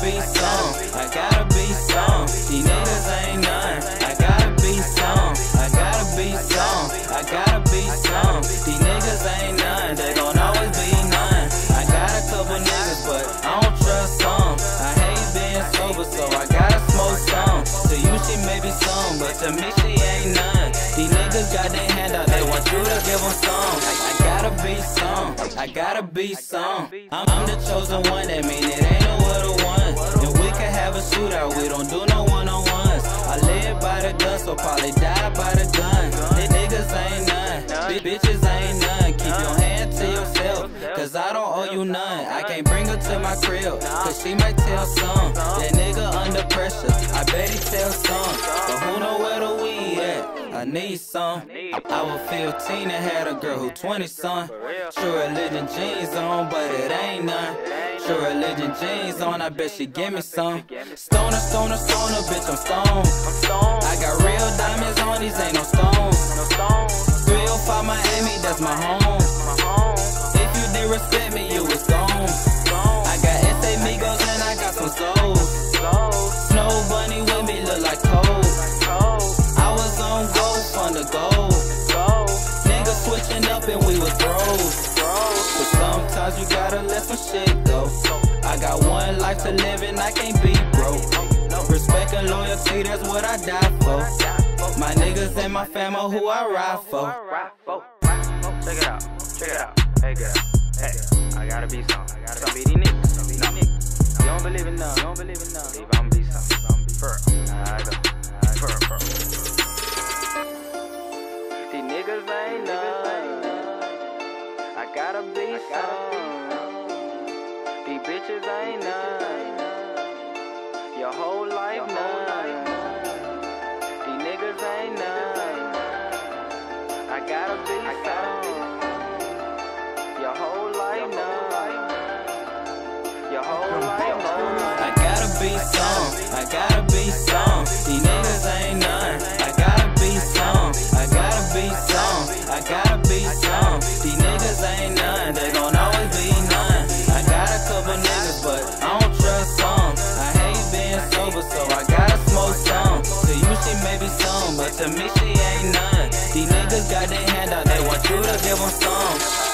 be some. I gotta be some. These niggas ain't none. I gotta be some. I gotta be some. I gotta be some. These niggas ain't none. They gon' always be none. I got a couple niggas, but I don't trust some. I hate being sober, so I gotta smoke some. To you she may be some, but to me she ain't none. These niggas got their hand out, they want you to give them some. I gotta be some. I gotta be some. I'm the chosen one, that mean it ain't no other one. And we can have a shootout, we don't do no one-on-ones. I live by the gun, so probably die by the gun. These niggas ain't none, bitches ain't none. Keep your hand to yourself, cause I don't owe you none. I can't bring her to my crib, cause she might tell some. That nigga under pressure, I bet he tell some. But who know where the weed at? I need some. I was 15 and had a girl who 20 son. True Religion jeans on, but it ain't none. True Religion jeans on, I bet she give me some. Stoner, stoner, stoner, bitch, I'm stoned. I got real diamonds on, these ain't no stones. 305 Miami, that's my home. If you didn't respect me, you was gone. I got S.A. Migos and I got some souls. Snow Bunny with me look like cold. I was on gold from the gold. Niggas switching up and we was bros. But sometimes you gotta let some shit go. I got one life to live and I can't be broke. Respect and loyalty, that's what I die for. My niggas and my family who I ride for. Check it out, check it out. Hey girl, hey, I gotta be some. Some be these niggas. You don't believe in none. Leave, I'ma be some. Fur. I go. Fur. These niggas ain't none. I gotta be some. These bitches ain't none. Your whole life none. These niggas ain't none. I gotta be some. Your whole life none. Your whole life none. I gotta be some. I gotta be some. These niggas ain't none. I gotta be some. I gotta be some. I gotta be some. These niggas ain't none. They gon' always be none. I got a couple niggas, but I don't trust some. I hate being sober, so I gotta smoke some. To you she may be some, but to me she ain't none. These niggas got their hand out, they want you to give them some.